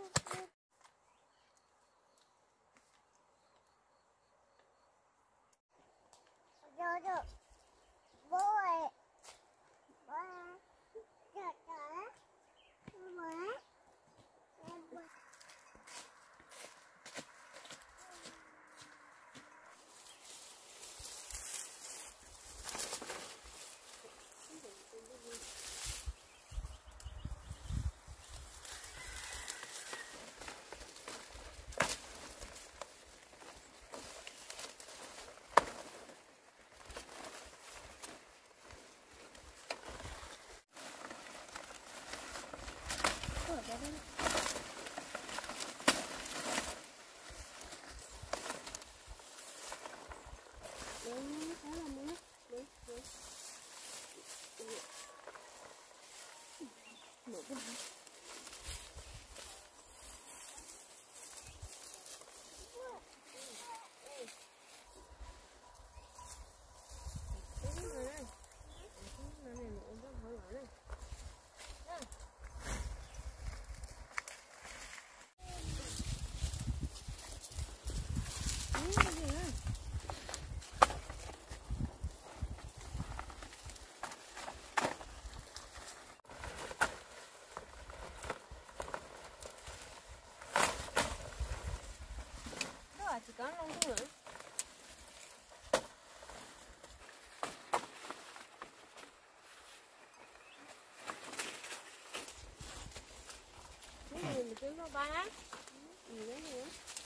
Chỉ có lông nữa. Cái gì mình trứng nó ba. Gì nữa.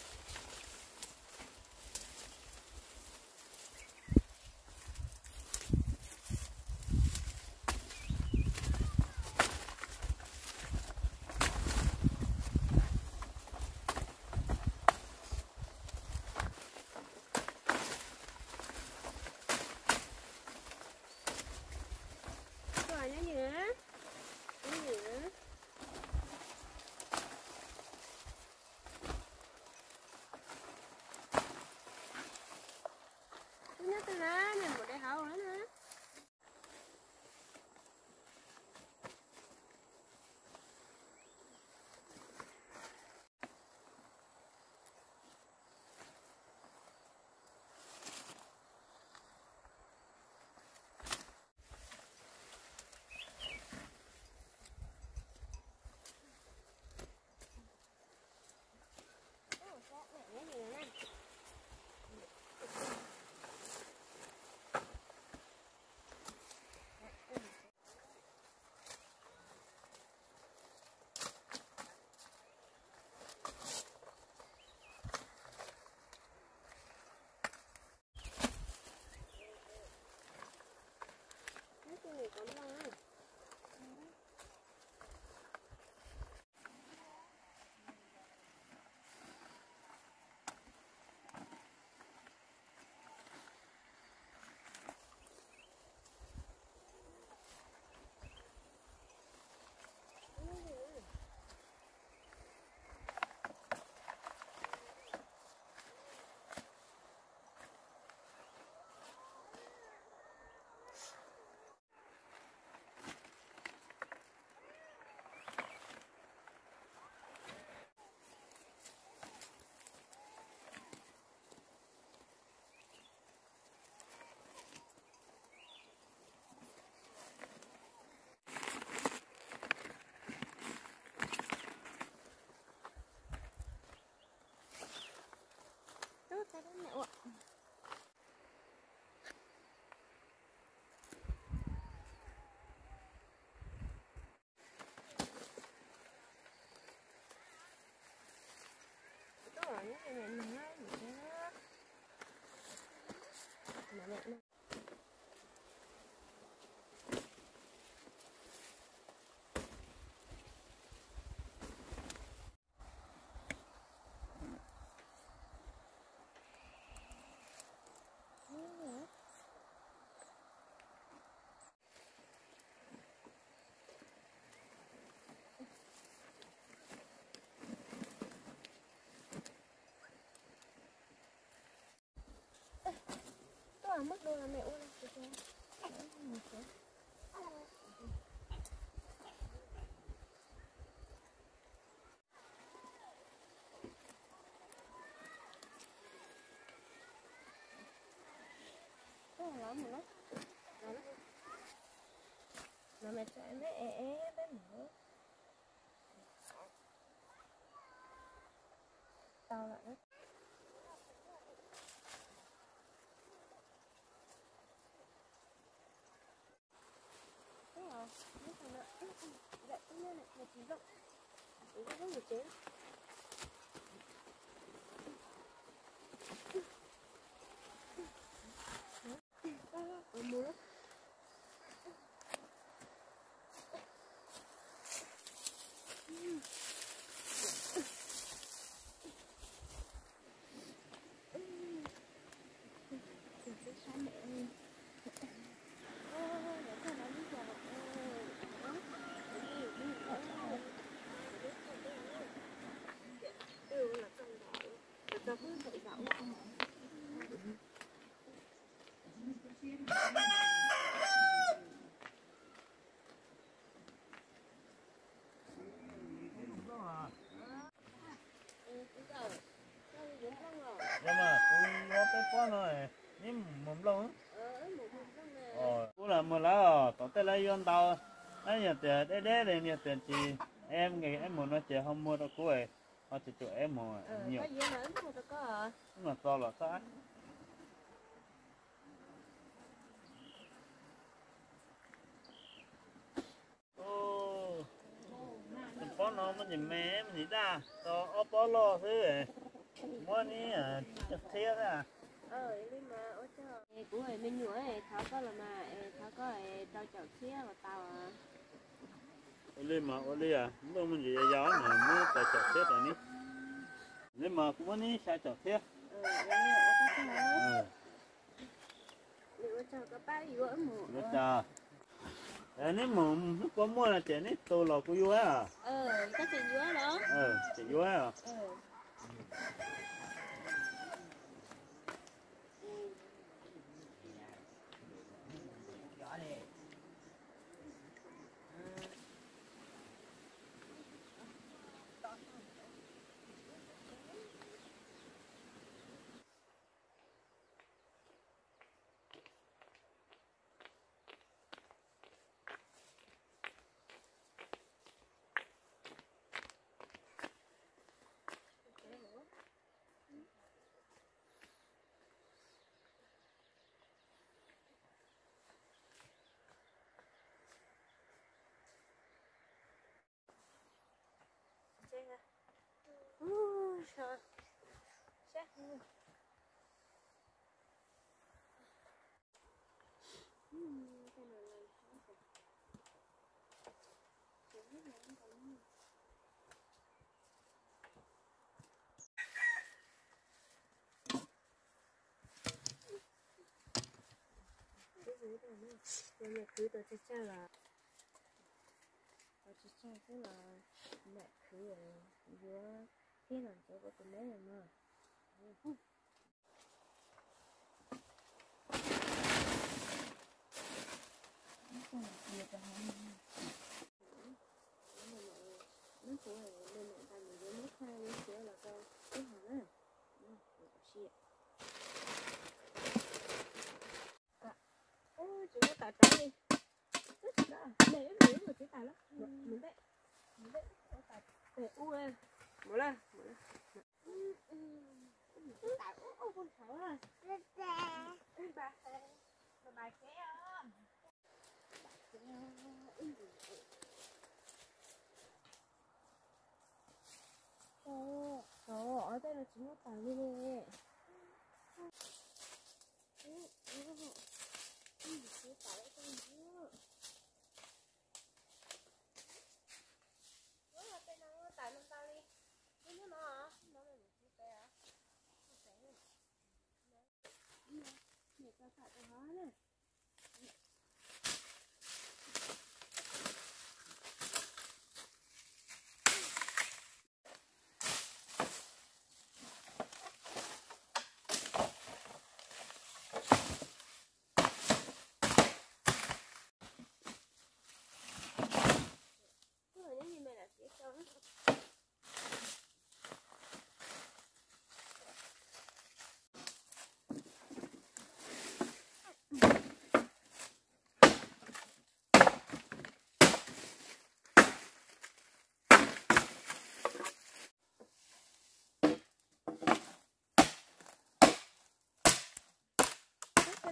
Mất đôi là mẹ ơi. đó một lát. Nó mẹ chạy nó đấy nữa. Tao lại đấy. Thế à? Nó thằng nọ. Vậy tự nhiên này, một tí rộng. Đấy rất nhiều chén. Mua lắm. Nhưng mà tôi có cái con rồi nhưng mồm lâu cũng là một lá tao tới lấy yon tao ấy nhà tiền đế này nhà tiền thì em nghĩ em muốn nó chỉ không mua đâu cũ ấy họ chỉ cho em mua nhiều nhưng mà to là sao ô con nó mới nhìn mẹ mình gì ta to ốp bó lo thế mua ní chặt thế à nhưng mà ở chỗ của người mình nhớ ấy tháo có là mà tháo có ấy tao chọn xía và tao lên mà ô lên à lúc mình chỉ giáo mà mua tài chặt thế này ní lên mà cũng muốn ní sai chặt thế liệu cho các bác yếu mù chà nếu mà có mua là trẻ nít tôi là cô vui à các chị yếu đó chị vui à trời chết nhưng mà cứ tôi chắc là tôi chắc thế là mẹ cứ ở giữa khi nào cho có tụi mấy mà nó của lên mạng ta mình với nước hai với sữa là câu cái hòn á ôi chỉ có tạt trái đi đó để mà chỉ tạt lắm mình đấy có tạt để u lên mở lên tạt ô con cháu à bà kéo ở đây là chỉ có tạt đi nè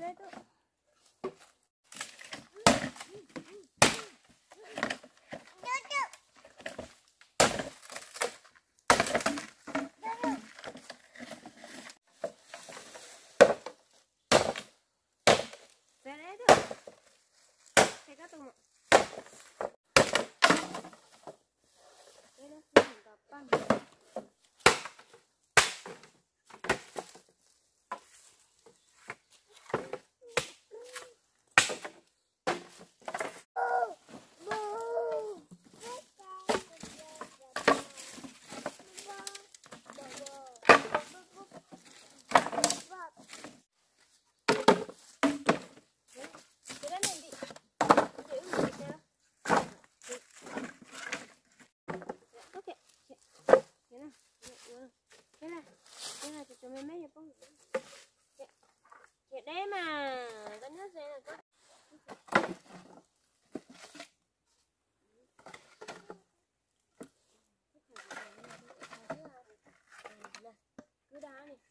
đấy tôi. Đây đấy tôi. Thế các tôi. Đây nó mình gặp băng. Cho mấy mấy con chị đấy mà cái nước này là có cứ đá này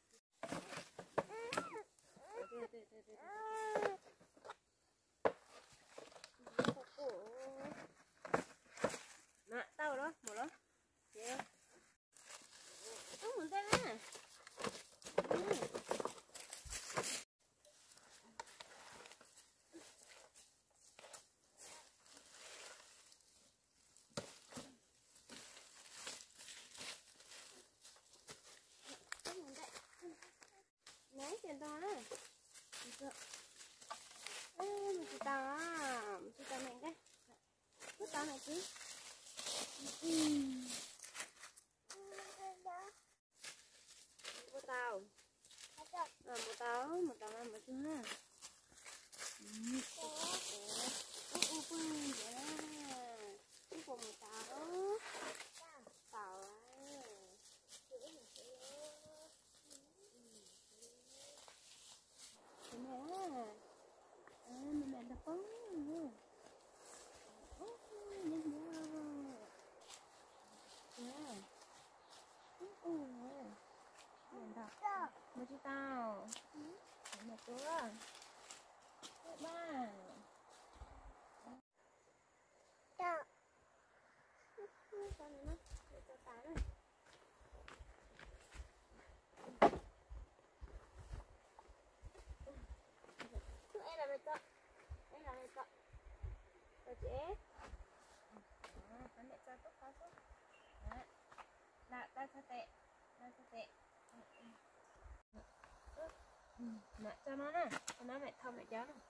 nè tao đó một đó không muốn tay nè lấy tiền to đó mình chỉ tao mẹ cái cứ tao này chứ một tao làm một chứ ha một tao mẹ đập bóng một chị tao một đứa ba sao nữa để cho tái này em là mày cọ rồi chị con mẹ cho tốt khó tốt là ta cho tệ mẹ cho nó nè cho nó mẹ thông mẹ cháu nè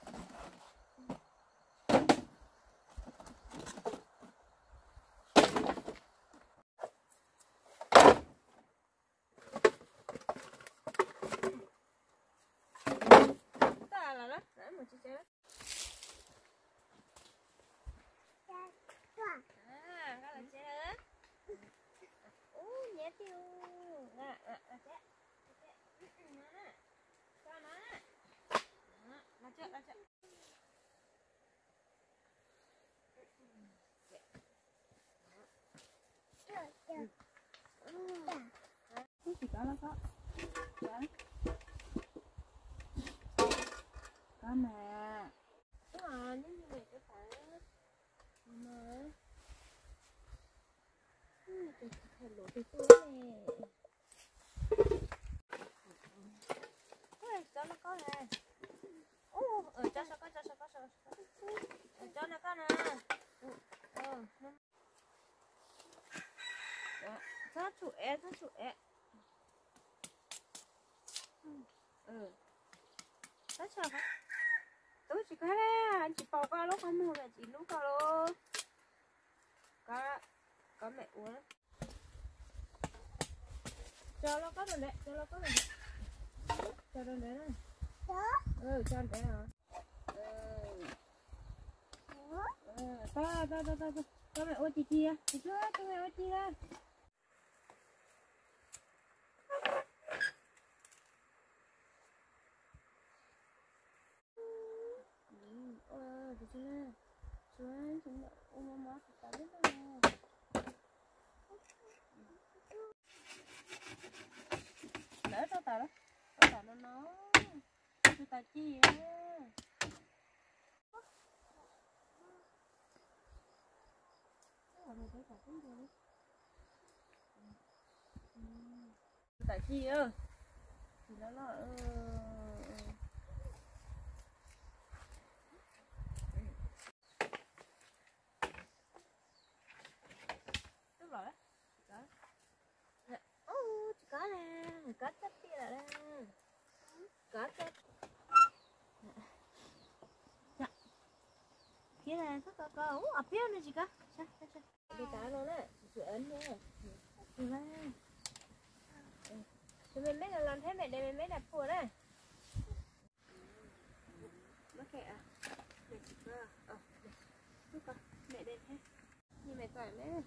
ta là đó để một chiếc xe đó cái là xe đó nhé tiêu là xe cho nó là chưa chỉ có là có mà đúng rồi nếu như vậy cái phải mà thèm lỗ từ túi nè cho nó có nè cho nó có cho nó có nè sát chủ é sát sao vậy tôi chỉ cái này anh chỉ bảo qua lúc không mua là chỉ lúc vào luôn có mẹ uống cho nó có rồi đấy cho nó đấy này cho đấy hả cho mẹ ôi chị chưa cho mẹ ôi chị ra được chưa xuống ôm má thì ta biết rồi lỡ tao tao nó Tôi tại chi á. Tại chi ơ thì nó tức rồi đó. Ô chỉ có nè, có chất kia là đây, có chất kia này có ở phía này chị có đi cá luôn đấy, chị ấn nha, đi ra. Thì mình biết là làm thế mẹ để mình mới đặt phùa đấy. Nó kệ à? Để chị cơ à? Để coi, mẹ đây thế. Nhưng mẹ coi mẹ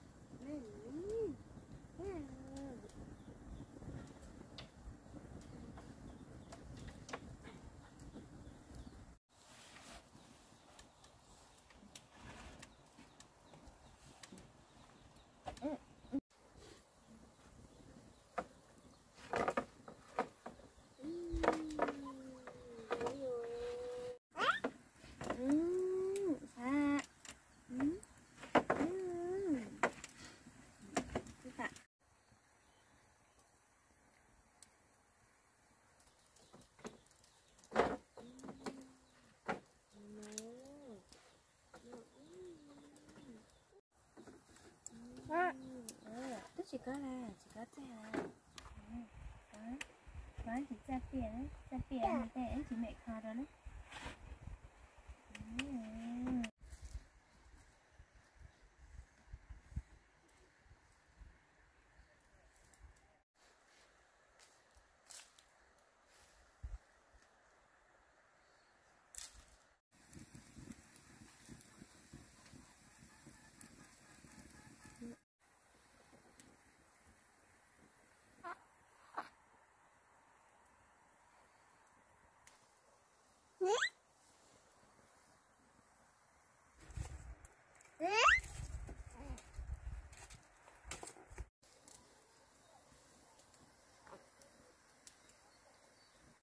chỉ có thế à. Có chỉ ra tiền đấy, chỉ mẹ kho đó đấy.